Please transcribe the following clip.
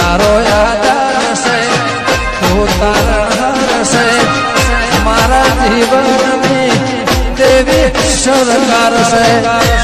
તારો આધાર છે તું તારણ છે મારા જીવનની દેવી સરકાર છે